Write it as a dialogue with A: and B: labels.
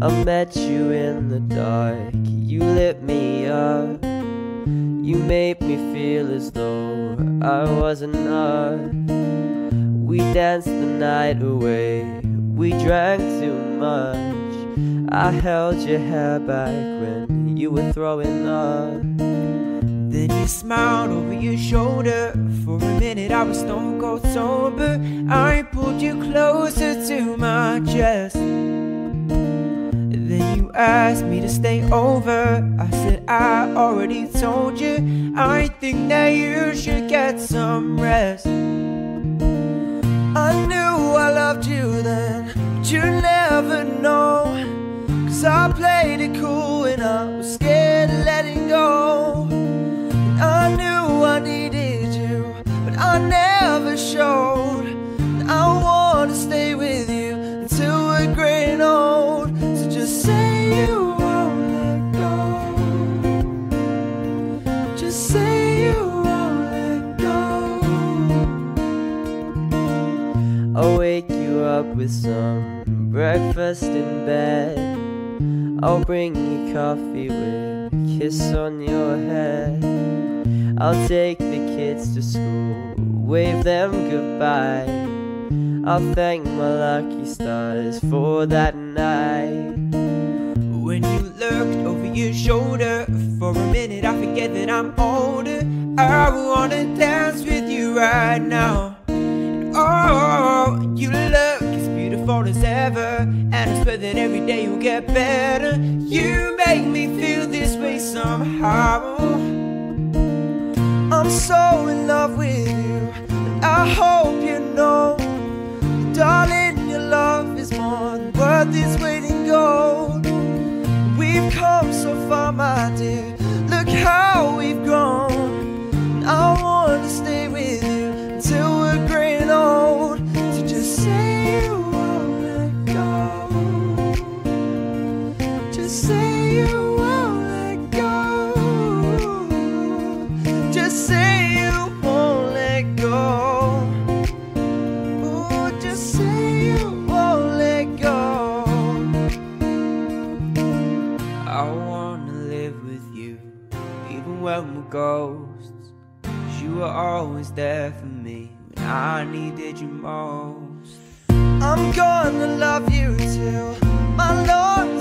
A: I met you in the dark, you lit me up. You made me feel as though I was enough. We danced the night away, we drank too much. I held your hair back when you were throwing up.
B: Then you smiled over your shoulder. For a minute I was stone cold sober. I pulled you closer to my chest. Then you asked me to stay over. I said I already told you. I think that you should get some rest. I knew I loved you then, but you never know. Cause I played it cool and I was scared of letting go. And I knew I needed you, but I never showed. And I wanna stay with you until we're gray and old. So just say you won't let go. Just say you won't let go.
A: I'll wake you up with some breakfast in bed. I'll bring you coffee with a kiss on your head. I'll take the kids to school, wave them goodbye. I'll thank my lucky stars for that night.
B: When you looked over your shoulder, for a minute I forget that I'm older. I wanna dance with you right now. And oh, you look as beautiful as ever, and I swear that every day you'll get better. You make me feel this way somehow. I'm so in love with you, and I hope you know, darling, your love is more than worth this weight in gold. We've come so far, my dear, look how we've grown. And I wanna stay with you until we're gray and old. So just say you won't let go. Just say you won't let go. Just say you won't let go. Ooh, just say you won't let go. I wanna live with you, even when we're ghosts. 'Cause you were always there for me when I needed you most. I'm gonna love you till my Lord